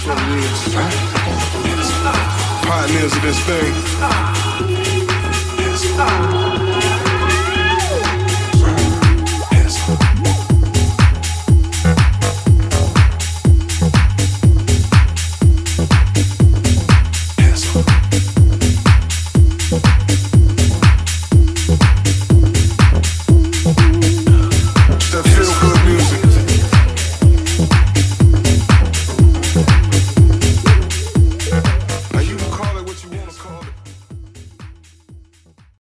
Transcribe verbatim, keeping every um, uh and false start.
That's what it is. Pioneers of this thing.